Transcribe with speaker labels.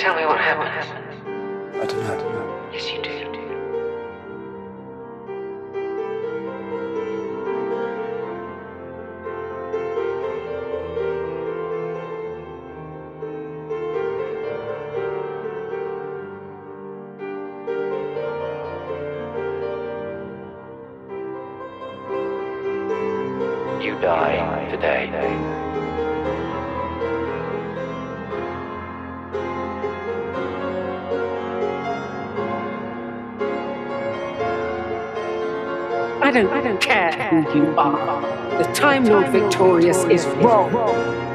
Speaker 1: tell me what happened.
Speaker 2: I don't know.
Speaker 1: Yes, you do.
Speaker 3: You die today.
Speaker 4: I don't care who you are. The Time Lord Victorious is wrong.